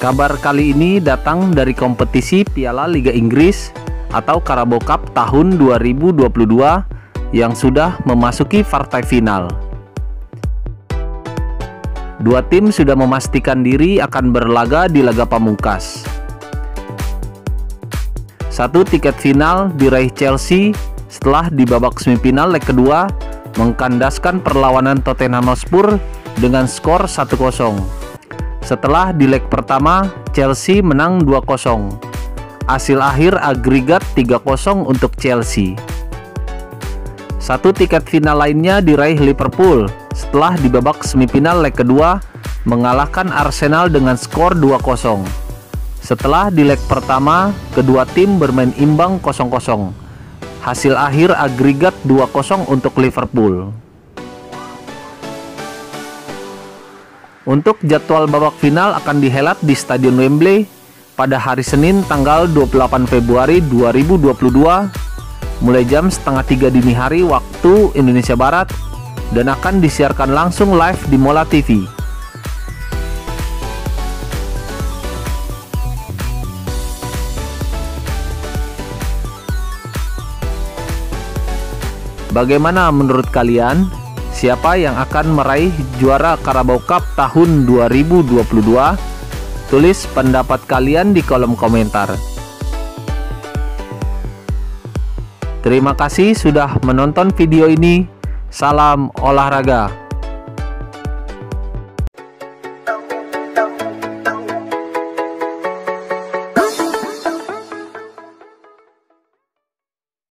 Kabar kali ini datang dari kompetisi Piala Liga Inggris atau Carabao Cup tahun 2022 yang sudah memasuki partai final. Dua tim sudah memastikan diri akan berlaga di laga pamungkas. Satu tiket final diraih Chelsea setelah di babak semifinal leg kedua mengkandaskan perlawanan Tottenham Hotspur dengan skor 1-0. Setelah di leg pertama, Chelsea menang 2-0. Hasil akhir agregat 3-0 untuk Chelsea. Satu tiket final lainnya diraih Liverpool setelah di babak semifinal leg kedua mengalahkan Arsenal dengan skor 2-0. Setelah di leg pertama, kedua tim bermain imbang 0-0. Hasil akhir agregat 2-0 untuk Liverpool. Untuk jadwal babak final akan dihelat di Stadion Wembley pada hari Senin tanggal 28 Februari 2022 mulai jam 2:30 dini hari waktu Indonesia Barat dan akan disiarkan langsung live di Mola TV. Bagaimana menurut kalian? Siapa yang akan meraih juara Carabao Cup tahun 2022? Tulis pendapat kalian di kolom komentar. Terima kasih sudah menonton video ini. Salam olahraga.